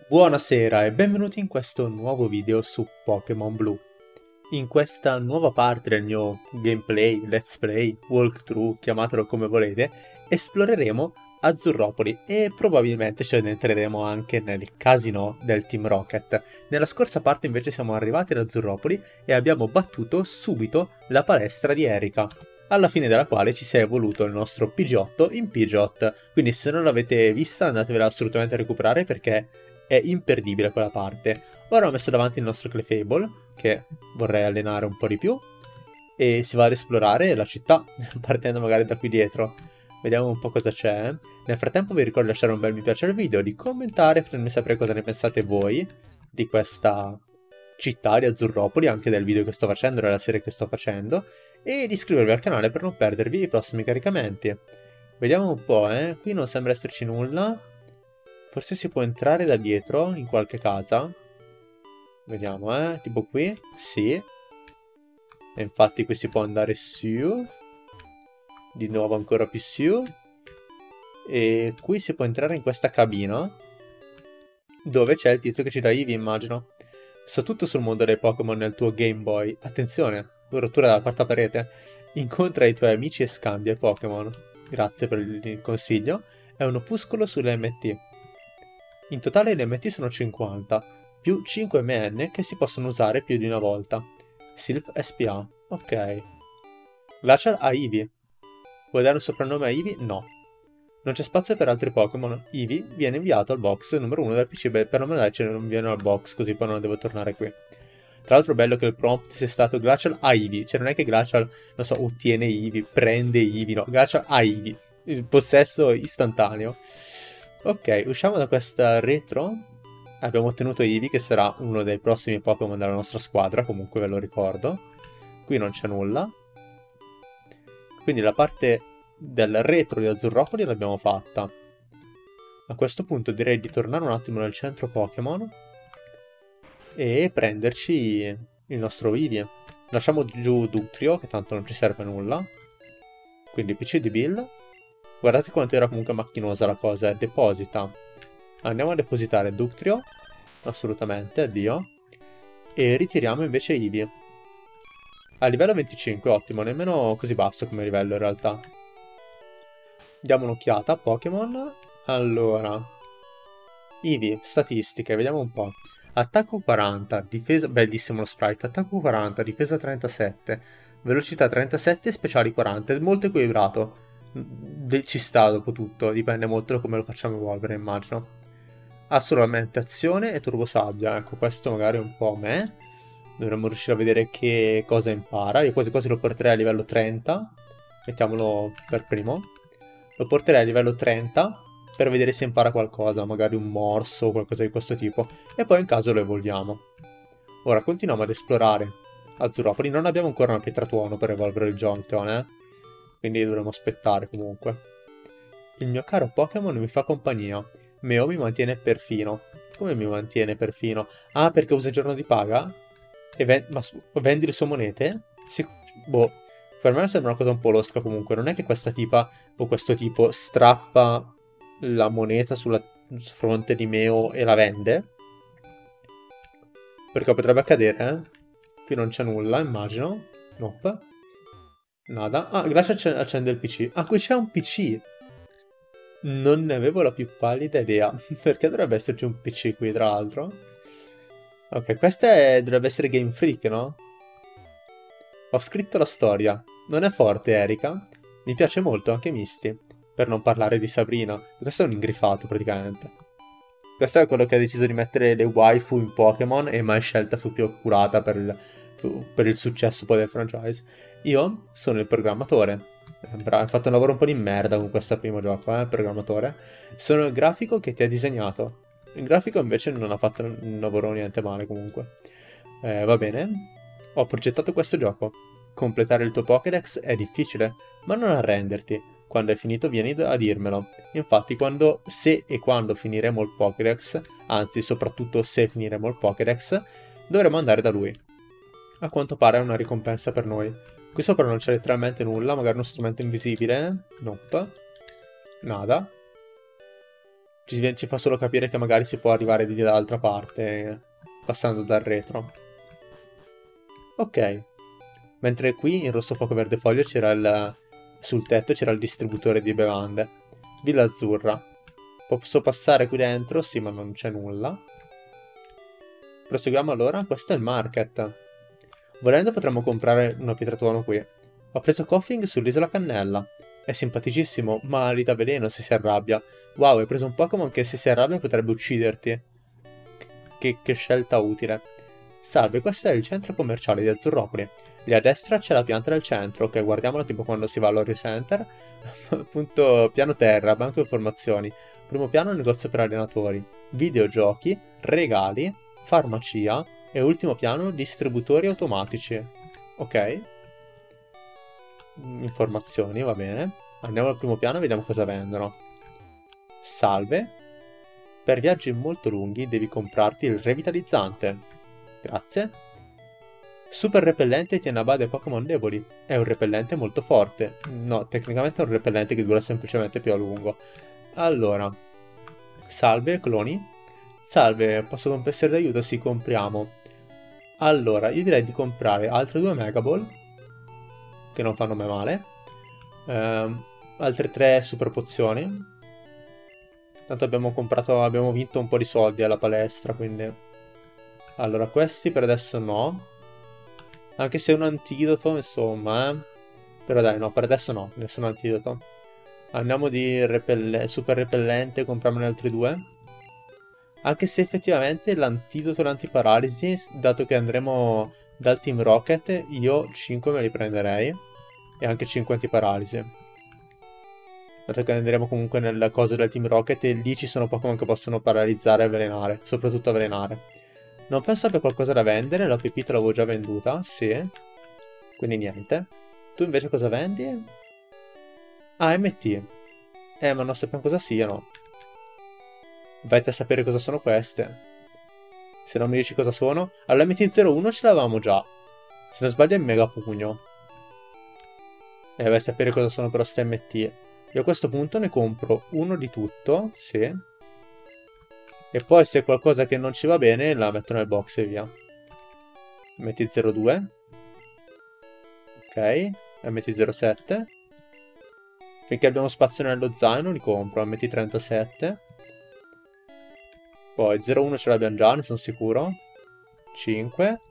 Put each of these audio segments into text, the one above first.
Buonasera e benvenuti in questo nuovo video su Pokémon Blu. In questa nuova parte del mio gameplay, let's play, walkthrough, chiamatelo come volete, esploreremo Azzurropoli e probabilmente ci addentreremo anche nel casino del Team Rocket. Nella scorsa parte invece siamo arrivati ad Azzurropoli e abbiamo battuto subito la palestra di Erika, alla fine della quale ci si è evoluto il nostro Pidgeotto in Pidgeot, quindi se non l'avete vista andatevela assolutamente a recuperare perché è imperdibile quella parte. Ora ho messo davanti il nostro Clefable, che vorrei allenare un po' di più, e si va ad esplorare la città, partendo magari da qui dietro. Vediamo un po' cosa c'è. Nel frattempo vi ricordo di lasciare un bel mi piace al video, di commentare, fatemi sapere cosa ne pensate voi di questa città di Azzurropoli, anche del video che sto facendo, della serie che sto facendo, e di iscrivervi al canale per non perdervi i prossimi caricamenti. Vediamo un po', qui non sembra esserci nulla. Forse si può entrare da dietro in qualche casa. Vediamo, tipo qui. Sì. E infatti qui si può andare su. Di nuovo ancora più su. E qui si può entrare in questa cabina, dove c'è il tizio che ci dà Eevee, immagino. So tutto sul mondo dei Pokémon nel tuo Game Boy. Attenzione, rottura della quarta parete. Incontra i tuoi amici e scambia i Pokémon. Grazie per il consiglio. È un opuscolo sull'MT. In totale le MT sono 50, più 5 MN che si possono usare più di una volta. Sylph SPA, ok. Glacial a Eevee. Vuoi dare un soprannome a Eevee? No. Non c'è spazio per altri Pokémon. Eevee viene inviato al box numero 1 del PC, beh, per non me non viene al box, così poi non devo tornare qui. Tra l'altro è bello che il prompt sia stato Glacial a Eevee, cioè non è che Glacial, non so, ottiene Eevee, prende Eevee, no, Glacial a Eevee. Il possesso istantaneo. Ok, usciamo da questa retro. Abbiamo ottenuto Eevee, che sarà uno dei prossimi Pokémon della nostra squadra, comunque ve lo ricordo. Qui non c'è nulla. Quindi la parte del retro di Azzurropoli l'abbiamo fatta. A questo punto direi di tornare un attimo nel centro Pokémon e prenderci il nostro Eevee. Lasciamo giù Dugtrio, che tanto non ci serve a nulla. Quindi PC di Bill. Guardate quanto era comunque macchinosa la cosa, deposita. Andiamo a depositare Dugtrio, assolutamente, addio. E ritiriamo invece Eevee. A livello 25, ottimo, nemmeno così basso come livello in realtà. Diamo un'occhiata a Pokémon. Allora, Eevee, statistiche, vediamo un po'. Attacco 40, difesa, bellissimo lo sprite, attacco 40, difesa 37, velocità 37, speciali 40, è molto equilibrato. Ci sta dopo tutto, dipende molto da come lo facciamo evolvere, immagino. Ha solamente azione e turbo sabbia, ecco, questo magari è un po' me. Dovremmo riuscire a vedere che cosa impara. Io quasi quasi lo porterei a livello 30, mettiamolo per primo. Lo porterei a livello 30 per vedere se impara qualcosa, magari un morso o qualcosa di questo tipo, e poi in caso lo evolviamo. Ora continuiamo ad esplorare Azzurropoli, non abbiamo ancora una pietra tuono per evolvere il Jolteon, quindi dovremo aspettare comunque. Il mio caro Pokémon mi fa compagnia. Meo mi mantiene perfino. Come mi mantiene perfino? Ah, perché usa il giorno di paga? E ma vendi le sue monete? Boh, per me sembra una cosa un po' losca comunque. Non è che questa tipa o questo tipo strappa la moneta sul fronte di Meo e la vende? Perché potrebbe accadere, Qui non c'è nulla, immagino. Nope. Nada. Ah, grazie accende il PC. Ah, qui c'è un PC. Non ne avevo la più pallida idea. Perché dovrebbe esserci un PC qui, tra l'altro? Ok, dovrebbe essere Game Freak, no? Ho scritto la storia. Non è forte, Erika. Mi piace molto anche Misty. Per non parlare di Sabrina. Questo è un ingrifato, praticamente. Questo è quello che ha deciso di mettere le waifu in Pokémon e mai scelta fu più accurata per il successo poi del franchise. Io sono il programmatore. Bravo, hai fatto un lavoro un po' di merda con questo primo gioco, programmatore. Sono il grafico che ti ha disegnato. Il grafico invece non ha fatto un lavoro niente male comunque. Va bene. Ho progettato questo gioco. Completare il tuo Pokédex è difficile, ma non arrenderti. Quando hai finito vieni a dirmelo. Infatti se e quando finiremo il Pokédex, anzi soprattutto se finiremo il Pokédex, dovremo andare da lui. A quanto pare è una ricompensa per noi. Qui sopra non c'è letteralmente nulla, magari uno strumento invisibile. Nope. Nada. ci fa solo capire che magari si può arrivare di dall'altra parte, passando dal retro. Ok. Mentre qui in rosso fuoco verde foglio c'era sul tetto c'era il distributore di bevande. Villa Azzurra. Posso passare qui dentro? Sì, ma non c'è nulla. Proseguiamo allora. Questo è il market. Volendo potremmo comprare una pietratuono qui. Ho preso Coughing sull'isola Cannella. È simpaticissimo, ma gli dà veleno se si arrabbia. Wow, hai preso un Pokémon che se si arrabbia potrebbe ucciderti. Che scelta utile. Salve, questo è il centro commerciale di Azzurropoli. Lì a destra c'è la pianta del centro, ok, guardiamola tipo quando si va all'Ori Center. Appunto, piano terra, banco informazioni. Primo piano, negozio per allenatori. Videogiochi, regali, farmacia e ultimo piano, distributori automatici. Ok. Informazioni, va bene. Andiamo al primo piano e vediamo cosa vendono. Salve. Per viaggi molto lunghi devi comprarti il revitalizzante. Grazie. Super repellente tiene a bada i Pokémon deboli. È un repellente molto forte. No, tecnicamente è un repellente che dura semplicemente più a lungo. Allora. Salve, cloni. Salve, posso essere d'aiuto? Sì, compriamo. Allora, io direi di comprare altre 2 Mega Ball, che non fanno mai male. Altre 3 super pozioni. Tanto abbiamo vinto un po' di soldi alla palestra, quindi... Allora, questi per adesso no. Anche se è un antidoto, insomma, Però dai, no, per adesso no, nessun antidoto. Andiamo di super repellente, compriamone altri 2. Anche se effettivamente l'antidoto e l'antiparalisi, dato che andremo dal Team Rocket, io 5 me li prenderei. E anche 5 antiparalisi. Dato che andremo comunque nel coso del Team Rocket e lì ci sono Pokémon che possono paralizzare e avvelenare. Soprattutto avvelenare. Non penso abbia qualcosa da vendere, la pepita l'avevo già venduta, sì. Quindi niente. Tu invece cosa vendi? Ah, MT. Ma non sappiamo cosa siano. Vai a sapere cosa sono queste. Se non mi dici cosa sono... Allora MT01 ce l'avevamo già. Se non sbaglio è Mega Pugno. Vai a sapere cosa sono però ste MT. Io a questo punto ne compro uno di tutto, sì. E poi se qualcosa che non ci va bene la metto nel box e via. MT02. Ok. MT07. Finché abbiamo spazio nello zaino li compro. MT37. Poi 01 ce l'abbiamo già, ne sono sicuro. 5.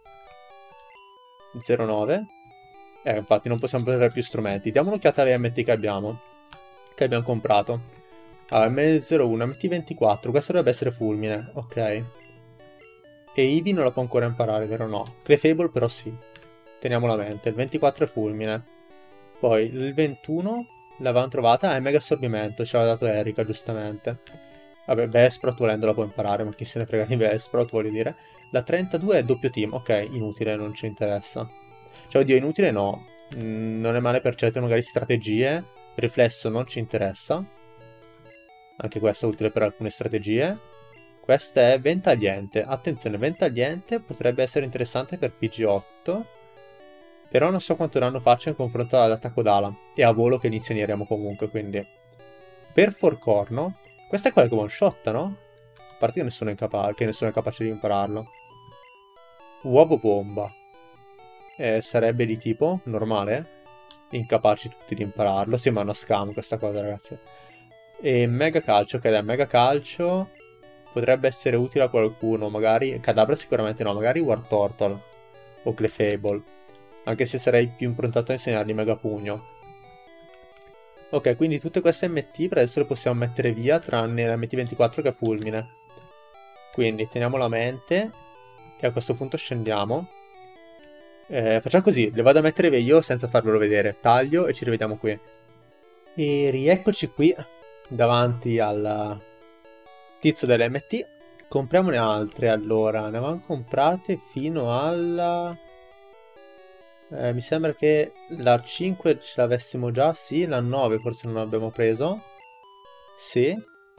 09. Infatti non possiamo prendere più strumenti. Diamo un'occhiata alle MT che abbiamo comprato. Allora, M01, MT24, questo dovrebbe essere fulmine, ok. E Eevee non la può ancora imparare, vero no? Clefable però sì. Teniamolo a mente, il 24 è fulmine. Poi il 21 l'avevamo trovata, è mega assorbimento, ce l'ha dato Erika giustamente. Vabbè, Bespro volendo la può imparare, ma chi se ne frega di Bespro, vuol dire. La 32 è doppio team, ok, inutile, non ci interessa. Cioè, oddio, inutile no. Non è male per certe magari strategie. Riflesso non ci interessa. Anche questo è utile per alcune strategie. Questa è Ventagliente. Attenzione, Ventagliente potrebbe essere interessante per PG8. Però non so quanto danno faccia in confronto all'attacco d'ala. E a volo che inizieremo comunque, quindi. Per Forcorno. Questa è quella che one shot, no? A parte che nessuno è capace di impararlo. Uovo bomba. Sarebbe di tipo normale? Incapaci tutti di impararlo. Sembra una scam questa cosa, ragazzi. E Mega Calcio, che da Mega Calcio potrebbe essere utile a qualcuno. Magari Cadabra sicuramente no, magari War Turtle o Clefable. Anche se sarei più improntato a insegnargli Mega Pugno. Ok, quindi tutte queste MT per adesso le possiamo mettere via, tranne l'MT24 che è fulmine. Quindi teniamolo a mente. E a questo punto scendiamo. Facciamo così, le vado a mettere via io senza farvelo vedere. Taglio e ci rivediamo qui. E rieccoci qui davanti al tizio dell'MT. Compriamone altre allora. Ne avevamo comprate fino alla... mi sembra che la 5 ce l'avessimo già, sì. La 9 forse non l'abbiamo preso. Sì.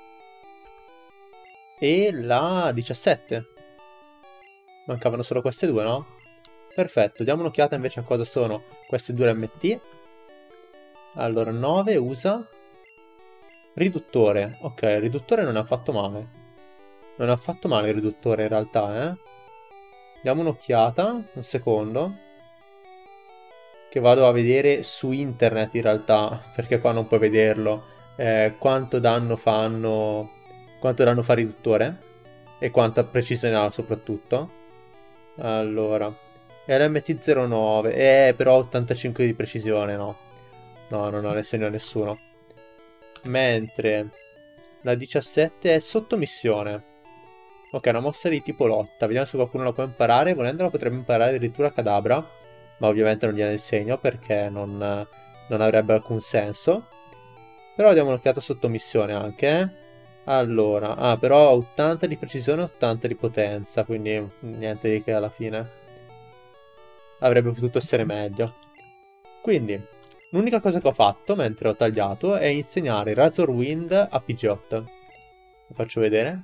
E la 17. Mancavano solo queste due, no? Perfetto, diamo un'occhiata invece a cosa sono queste due MT. Allora, 9 usa Riduttore. Ok, il riduttore non è affatto male. Non è affatto male il riduttore in realtà, eh. Diamo un'occhiata, un secondo. Che vado a vedere su internet in realtà, perché qua non puoi vederlo. Quanto danno fanno... Quanto danno fa il riduttore. E quanta precisione ha soprattutto. Allora, LMT09, però 85 di precisione, no. No, non ho ne segno a nessuno. Mentre la 17 è sottomissione. Ok, una mossa di tipo lotta. Vediamo se qualcuno la può imparare. Volendola potrebbe imparare addirittura Cadabra. Ma ovviamente non gliene insegno perché non avrebbe alcun senso. Però diamo un'occhiata sottomissione anche, eh. Allora, però 80 di precisione e 80 di potenza, quindi niente di che alla fine. Avrebbe potuto essere meglio. Quindi, l'unica cosa che ho fatto mentre ho tagliato è insegnare Razor Wind a Pidgeot. Lo faccio vedere.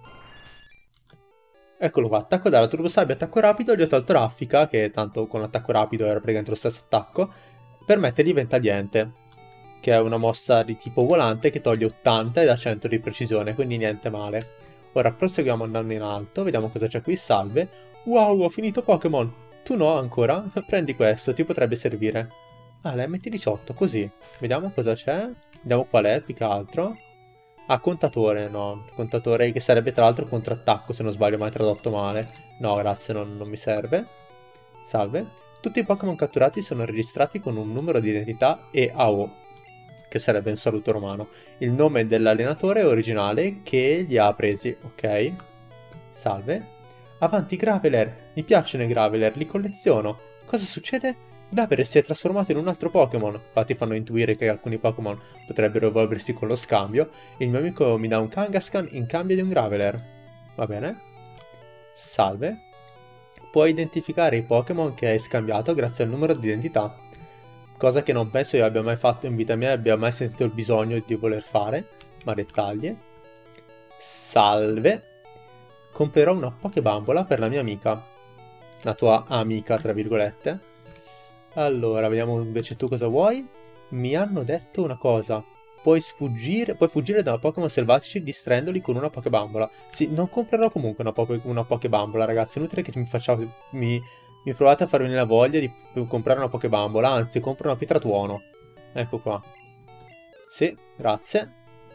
Eccolo qua, attacco dalla Turbo Sabbia, attacco rapido, gli ho tolto Raffica, che tanto con l'attacco rapido era praticamente lo stesso attacco, per mettergli Ventagliente, che è una mossa di tipo volante che toglie 80 e dà 100 di precisione, quindi niente male. Ora proseguiamo andando in alto, vediamo cosa c'è qui, salve. Wow, ho finito Pokémon! Tu no ancora? Prendi questo, ti potrebbe servire. Ah, la MT18, così. Vediamo cosa c'è, vediamo qual è, più che altro. Ah, contatore, no. Contatore che sarebbe tra l'altro contrattacco, se non sbaglio, ma è tradotto male. No, grazie, non mi serve. Salve. Tutti i Pokémon catturati sono registrati con un numero di identità e AO, che sarebbe un saluto romano. Il nome dell'allenatore originale che li ha presi, ok. Salve. Avanti Graveler, mi piacciono i Graveler, li colleziono. Cosa succede? Graveler si è trasformato in un altro Pokémon, infatti fanno intuire che alcuni Pokémon potrebbero evolversi con lo scambio. Il mio amico mi dà un Kangaskhan in cambio di un Graveler. Va bene. Salve. Puoi identificare i Pokémon che hai scambiato grazie al numero di identità. Cosa che non penso io abbia mai fatto in vita mia e abbia mai sentito il bisogno di voler fare. Ma dettagli. Salve. Comprerò una Pokébambola per la mia amica. La tua amica, tra virgolette. Allora, vediamo invece tu cosa vuoi. Mi hanno detto una cosa. Puoi fuggire da Pokémon selvatici distraendoli con una Pokébambola. Sì, non comprerò comunque una Pokébambola, ragazzi. È inutile che mi provate a far venire la voglia di comprare una Pokébambola. Anzi, compro una Pietratuono. Ecco qua. Sì, grazie.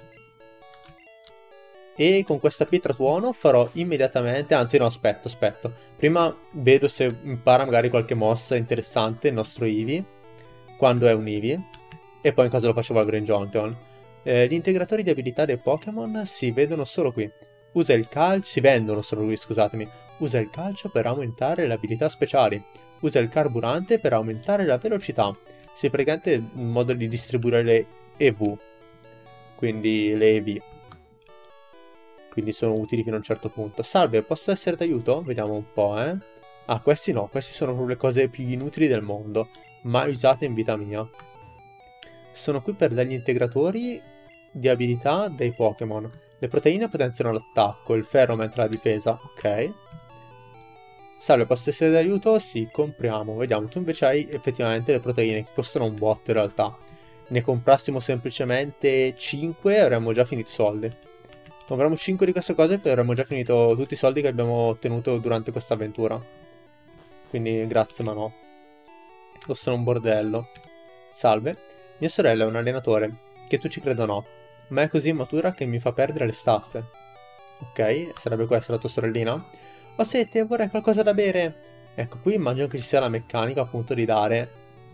E con questa Pietratuono farò immediatamente... Anzi, no, aspetto. Prima vedo se impara magari qualche mossa interessante il nostro Eevee, quando è un Eevee, e poi in caso lo facevo al Green Jonteon. Gli integratori di abilità dei Pokémon si vedono solo qui. Usa il calcio... Si vendono solo qui, scusatemi. Usa il calcio per aumentare le abilità speciali. Usa il carburante per aumentare la velocità. Si praticamente il modo di distribuire le EV. Quindi le EV. Quindi sono utili fino a un certo punto. Salve, posso essere d'aiuto? Vediamo un po', eh. Ah, questi no, questi sono proprio le cose più inutili del mondo. Mai usate in vita mia. Sono qui per degli integratori di abilità dei Pokémon. Le proteine potenziano l'attacco, il ferro aumenta la difesa. Ok. Salve, posso essere d'aiuto? Sì, compriamo. Vediamo, tu invece hai effettivamente le proteine che costano un botto in realtà. Ne comprassimo semplicemente 5 e avremmo già finito i soldi. Compriamo 5 di queste cose e avremmo già finito tutti i soldi che abbiamo ottenuto durante questa avventura. Quindi grazie, ma no. Costano un bordello. Salve. Mia sorella è un allenatore. Che tu ci creda o no. Ma è così immatura che mi fa perdere le staffe. Ok, sarebbe questa la tua sorellina? Ho sete, vorrei qualcosa da bere. Ecco, qui immagino che ci sia la meccanica appunto di dare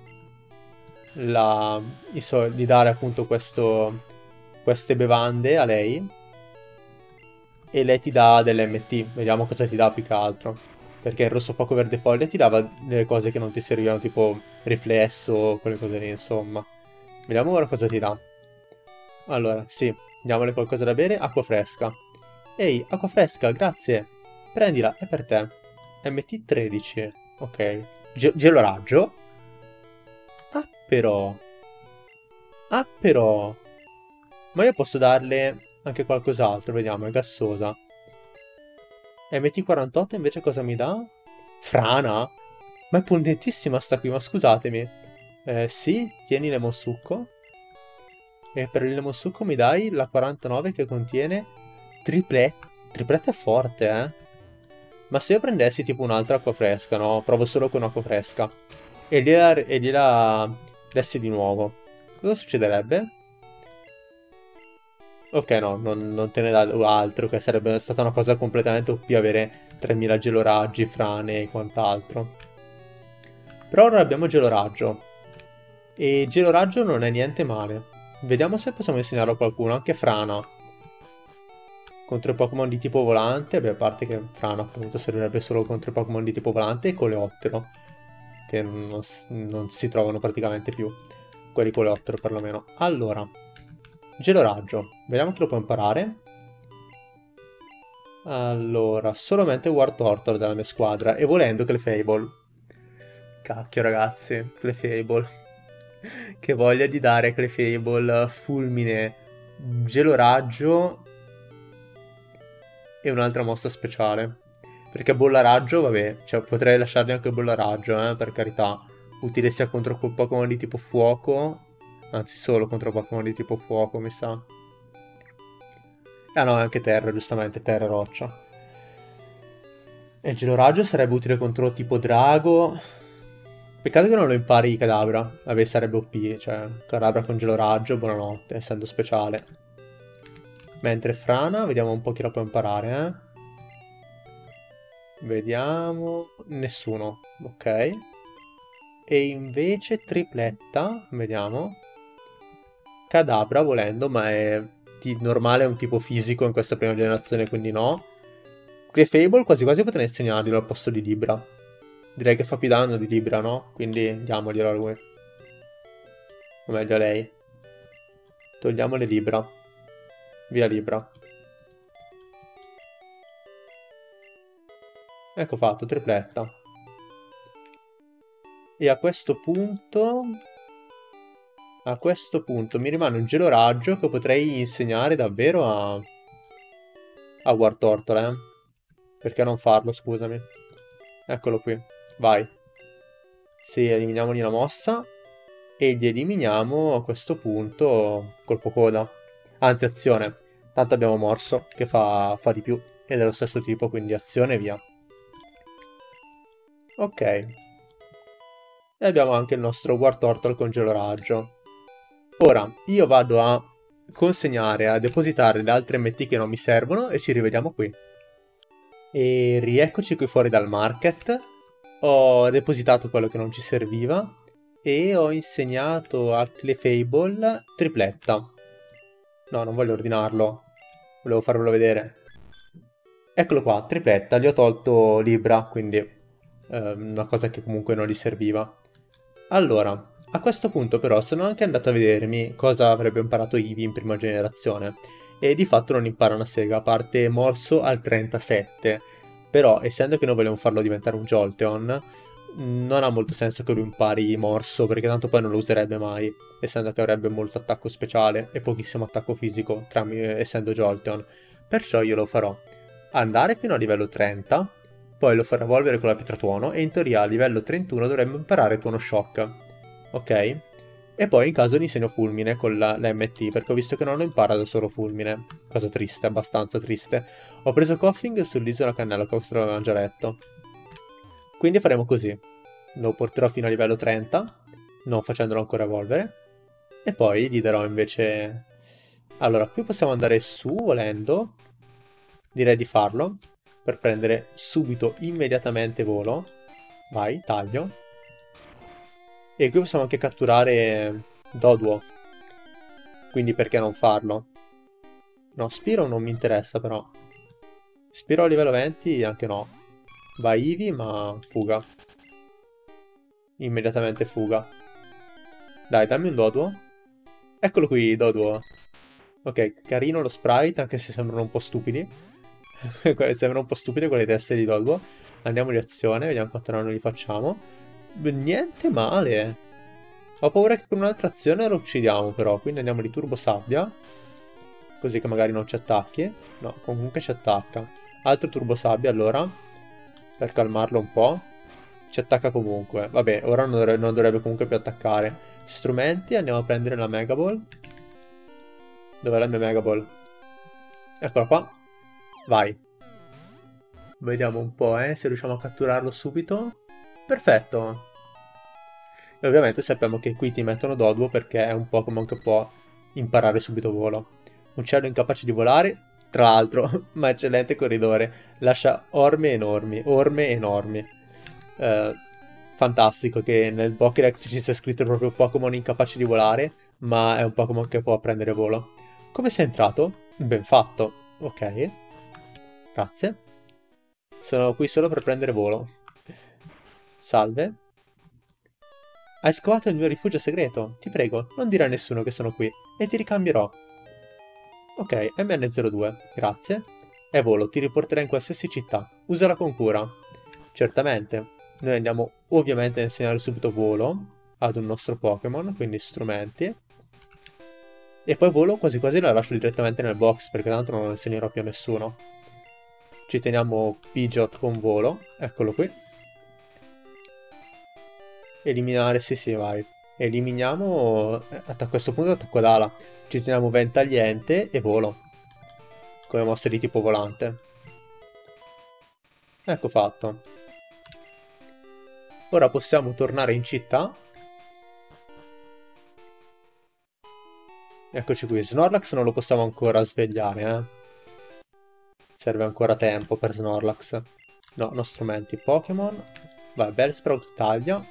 di dare appunto queste bevande a lei. E lei ti dà dell'MT, vediamo cosa ti dà più che altro. Perché il rosso fuoco verde foglia ti dava delle cose che non ti servivano, tipo riflesso, quelle cose lì, insomma. Vediamo ora cosa ti dà. Allora, sì, diamole qualcosa da bere, acqua fresca. Ehi, acqua fresca, grazie. Prendila, è per te. MT13, ok. Gelo raggio. Ah, però. Ah, però. Ma io posso darle... anche qualcos'altro, vediamo, è gassosa. MT48 invece cosa mi dà? Frana? Ma è potentissima sta qui, ma scusatemi. Sì, tieni lemon succo. E per il lemon succo mi dai la 49 che contiene triplette. Triplette è forte, eh? Ma se io prendessi tipo un'altra acqua fresca, no? Provo solo con acqua fresca. E gliela dessi di nuovo. Cosa succederebbe? Ok, no, non te ne dà altro, che sarebbe stata una cosa completamente OP avere 3000 geloraggi, frane e quant'altro. Però ora abbiamo geloraggio. E geloraggio non è niente male. Vediamo se possiamo insegnarlo a qualcuno, anche frana. Contro i Pokémon di tipo volante, beh, a parte che frana appunto servirebbe solo contro i Pokémon di tipo volante e coleottero, che non si trovano praticamente più. Quelli coleottero perlomeno. Allora, geloraggio. Vediamo chi lo può imparare. Allora, solamente Wartortle della mia squadra. E volendo Clefable. Cacchio ragazzi, Clefable. Che voglia di dare Clefable fulmine, geloraggio e un'altra mossa speciale. Perché bolla raggio, vabbè, cioè potrei lasciargli anche bolla raggio, per carità. Utile sia contro Pokémon di tipo fuoco, anzi solo contro Pokémon di tipo fuoco, mi sa. Ah no, anche terra, giustamente, terra e roccia. E il geloraggio sarebbe utile contro tipo drago. Peccato che non lo impari Cadabra. Vabbè, sarebbe OP, cioè Cadabra con geloraggio, buonanotte, essendo speciale. Mentre frana, vediamo un po' chi la può imparare, Vediamo... Nessuno, ok. E invece tripletta, vediamo. Cadabra volendo, ma è normale, è un tipo fisico in questa prima generazione, quindi no. Clefable quasi quasi potrei insegnarglielo al posto di Libra. Direi che fa più danno di Libra, no? Quindi diamoglielo a lui. O meglio a lei. Togliamo le Libra. Via Libra. Ecco fatto, tripletta. E a questo punto mi rimane un geloraggio che potrei insegnare davvero a Wartortle, Perché non farlo, scusami. Eccolo qui, vai. Sì, eliminiamogli una mossa. E li eliminiamo a questo punto colpo coda. Anzi, azione. Tanto abbiamo morso, che fa di più. Ed è dello stesso tipo, quindi azione e via. Ok. E abbiamo anche il nostro Wartortle con geloraggio. Ora, io vado a consegnare, a depositare le altre MT che non mi servono e ci rivediamo qui. E rieccoci qui fuori dal market. Ho depositato quello che non ci serviva e ho insegnato a Clefable tripletta. No, non voglio ordinarlo. Volevo farvelo vedere. Eccolo qua, tripletta. Gli ho tolto Libra, quindi una cosa che comunque non gli serviva. Allora, a questo punto però sono anche andato a vedermi cosa avrebbe imparato Eevee in prima generazione. E di fatto non impara una sega, a parte morso al 37. Però, essendo che noi vogliamo farlo diventare un Jolteon, non ha molto senso che lui impari morso, perché tanto poi non lo userebbe mai, essendo che avrebbe molto attacco speciale e pochissimo attacco fisico, essendo Jolteon. Perciò io lo farò andare fino a livello 30, poi lo farò evolvere con la pietra tuono, e in teoria a livello 31 dovremmo imparare tuono shock. Ok? E poi in caso gli insegno fulmine con la MT, perché ho visto che non lo impara da solo fulmine. Cosa triste, abbastanza triste. Ho preso Koffing sull'isola Cannella, questo l'avevamo già letto. Quindi faremo così. Lo porterò fino a livello 30, non facendolo ancora evolvere. E poi gli darò invece... Allora, qui possiamo andare su, volendo. Direi di farlo, per prendere subito, immediatamente volo. Vai, taglio. E qui possiamo anche catturare Doduo. Quindi perché non farlo? No, Spiro non mi interessa però. Spiro a livello 20 anche no. Va Eevee ma fuga. Immediatamente fuga. Dai, dammi un Doduo. Eccolo qui, Doduo. Ok, carino lo sprite, anche se sembrano un po' stupidi. Sembrano un po' stupide quelle teste di Doduo. Andiamo di azione, vediamo quanto danno gli facciamo. Niente male. Ho paura che con un'altra azione lo uccidiamo però, quindi andiamo di turbo sabbia. Così che magari non ci attacchi. No, comunque ci attacca. Altro turbo sabbia allora, per calmarlo un po'. Ci attacca comunque. Vabbè, ora non dovrebbe comunque più attaccare. Strumenti, andiamo a prendere la Mega Ball. Dov'è la mia Mega Ball? Eccola qua. Vai. Vediamo un po', se riusciamo a catturarlo subito. Perfetto. E ovviamente sappiamo che qui ti mettono Doduo perché è un Pokémon che può imparare subito volo. Uccello incapace di volare, tra l'altro, ma eccellente corridore. Lascia orme enormi. Fantastico che nel Pokédex ci sia scritto proprio Pokémon incapace di volare, ma è un Pokémon che può prendere volo. Come sei entrato? Ben fatto. Ok. Grazie. Sono qui solo per prendere volo. Salve. Hai scavato il mio rifugio segreto. Ti prego, non dire a nessuno che sono qui e ti ricambierò. Ok, MN02, grazie. E volo, ti riporterà in qualsiasi città. Usala con cura. Certamente. Noi andiamo ovviamente a insegnare subito volo ad un nostro Pokémon, quindi strumenti. E poi volo quasi quasi la lascio direttamente nel box, perché tanto non lo insegnerò più a nessuno. Ci teniamo Pidgeot con volo, eccolo qui. Eliminare, sì, vai. Eliminiamo, a questo punto attacco ad ala. Ci teniamo Ventagliente e volo. Come mosse di tipo volante. Ecco fatto. Ora possiamo tornare in città. Eccoci qui. Snorlax non lo possiamo ancora svegliare, Serve ancora tempo per Snorlax. No, non strumenti. Pokémon. Vai, Bellsprout taglia.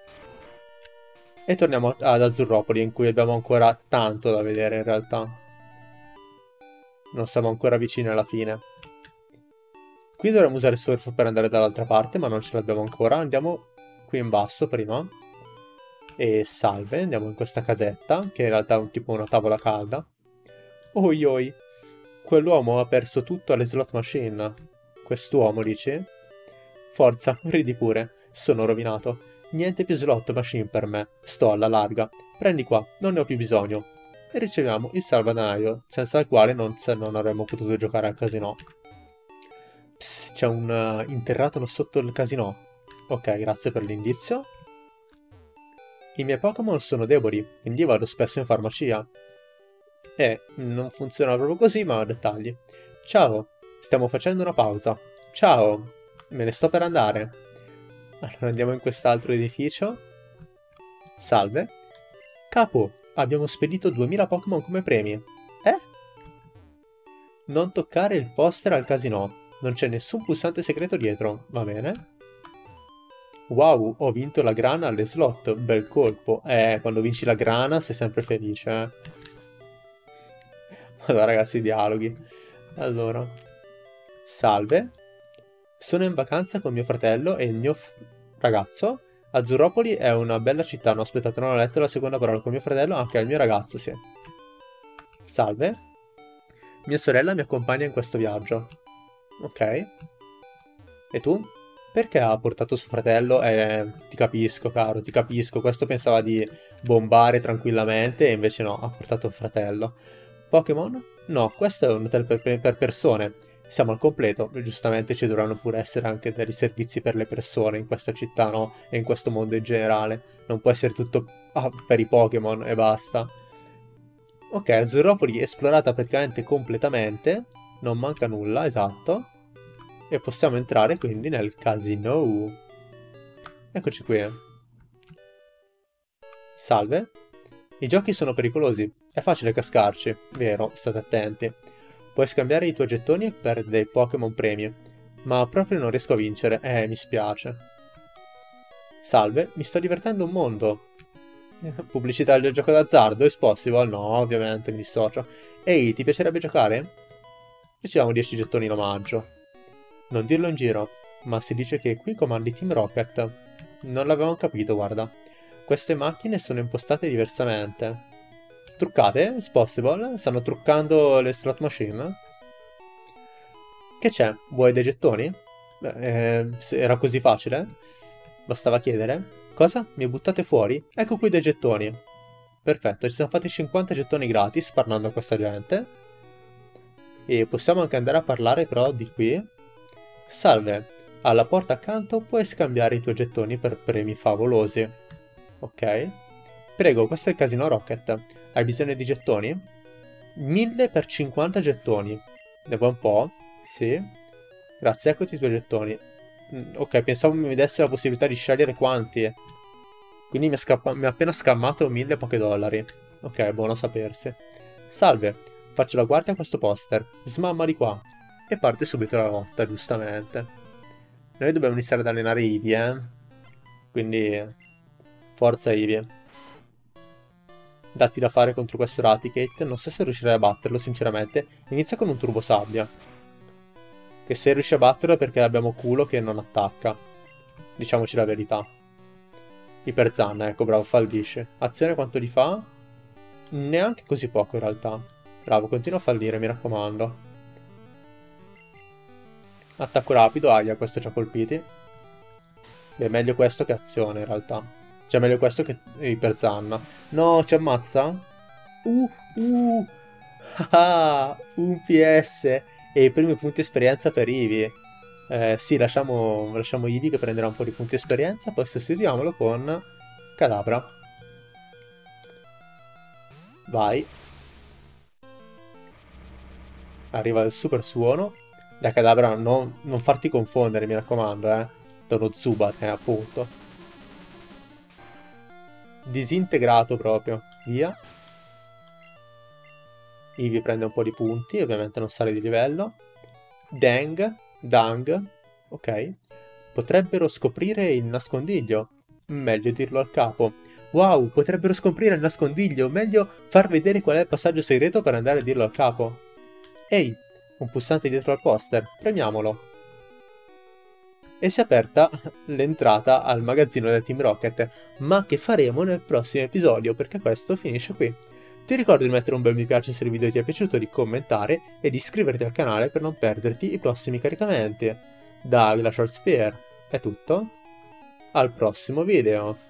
E torniamo ad Azzurropoli, in cui abbiamo ancora tanto da vedere in realtà. Non siamo ancora vicini alla fine. Qui dovremmo usare Surf per andare dall'altra parte, ma non ce l'abbiamo ancora. Andiamo qui in basso prima. E salve, andiamo in questa casetta, che in realtà è tipo una tavola calda. Oi oi, quell'uomo ha perso tutto alle slot machine. Quest'uomo, dici? Forza, ridi pure, sono rovinato. Niente più slot machine per me, sto alla larga. Prendi qua, non ne ho più bisogno. E riceviamo il salvadanaio, senza il quale non avremmo potuto giocare al casino. Psst, c'è un interrato sotto il casino. Ok, grazie per l'indizio. I miei Pokémon sono deboli, quindi vado spesso in farmacia. Non funziona proprio così, ma dettagli. Ciao, stiamo facendo una pausa. Ciao, me ne sto per andare. Allora andiamo in quest'altro edificio. Salve. Capo, abbiamo spedito 2000 Pokémon come premi. Non toccare il poster al casino. Non c'è nessun pulsante segreto dietro, va bene? Wow, ho vinto la grana alle slot, bel colpo. Quando vinci la grana sei sempre felice, Madonna ragazzi, dialoghi. Allora. Salve. Sono in vacanza con mio fratello e il mio ragazzo. Azzurropoli è una bella città, no aspettate, non ho letto la seconda parola con mio fratello, anche il mio ragazzo, sì. Salve. Mia sorella mi accompagna in questo viaggio. Ok. E tu? Perché ha portato suo fratello? Ti capisco, caro, ti capisco. Questo pensava di bombare tranquillamente e invece no, ha portato il fratello. Pokémon? No, questo è un hotel per persone. Siamo al completo, giustamente ci dovranno pure essere anche dei servizi per le persone in questa città, no? E in questo mondo in generale. Non può essere tutto per i Pokémon e basta. Ok, Azzurropoli esplorata praticamente completamente. Non manca nulla, esatto. E possiamo entrare quindi nel casino. Eccoci qui. Salve. I giochi sono pericolosi. È facile cascarci. Vero, state attenti. Puoi scambiare i tuoi gettoni per dei Pokémon premi. Ma proprio non riesco a vincere. Mi spiace. Salve, mi sto divertendo un mondo. Pubblicità del gioco d'azzardo? Is possible? No, ovviamente, mi dissocio. Ehi, ti piacerebbe giocare? Riceviamo 10 gettoni in omaggio. Non dirlo in giro, ma si dice che qui comandi Team Rocket. Non l'avevamo capito, guarda. Queste macchine sono impostate diversamente. Truccate? Is possible? Stanno truccando le slot machine? Che c'è? Vuoi dei gettoni? Era così facile? Bastava chiedere? Cosa? Mi buttate fuori? Ecco qui dei gettoni. Perfetto, ci siamo fatti 50 gettoni gratis parlando a questa gente. E possiamo anche andare a parlare però di qui. Salve, alla porta accanto puoi scambiare i tuoi gettoni per premi favolosi. Ok. Prego, questo è il casino Rocket. Hai bisogno di gettoni? 1000 per 50 gettoni. Ne vuoi un po'? Sì. Grazie, eccoti i tuoi gettoni. Ok, pensavo mi desse la possibilità di scegliere quanti. Quindi mi ha appena scammato 1000 pochi dollari. Ok, buono a sapersi. Salve, faccio la guardia a questo poster. Smamma di qua. E parte subito la lotta, giustamente. Noi dobbiamo iniziare ad allenare Ivy, Quindi, forza Ivy. Datti da fare contro questo Raticate. Non so se riuscirei a batterlo, sinceramente. Inizia con un turbo sabbia. Che se riesce a batterlo è perché abbiamo culo che non attacca. Diciamoci la verità. Iperzanna, ecco, bravo, fallisce. Azione quanto gli fa? Neanche così poco in realtà. Bravo, continua a fallire, mi raccomando. Attacco rapido, aia, questo ci ha colpiti. Beh, meglio questo che azione in realtà. Cioè, meglio questo che Iperzanna. No, ci ammazza? Ah, un PS. E i primi punti esperienza per Ivy. Sì, lasciamo Ivy che prenderà un po' di punti esperienza, poi sostituiamolo con Kadabra. Vai. Arriva il super suono. La Kadabra non farti confondere, mi raccomando, da uno Zubat, appunto. Disintegrato proprio. Via. Ivy prende un po' di punti, ovviamente non sale di livello. Dang, ok. Potrebbero scoprire il nascondiglio. Meglio dirlo al capo. Wow, potrebbero scoprire il nascondiglio. Meglio far vedere qual è il passaggio segreto per andare a dirlo al capo. Ehi, un pulsante dietro al poster. Premiamolo. E si è aperta l'entrata al magazzino del Team Rocket, ma che faremo nel prossimo episodio, perché questo finisce qui. Ti ricordo di mettere un bel mi piace se il video ti è piaciuto, di commentare e di iscriverti al canale per non perderti i prossimi caricamenti. Da Glacial Sphere è tutto, al prossimo video!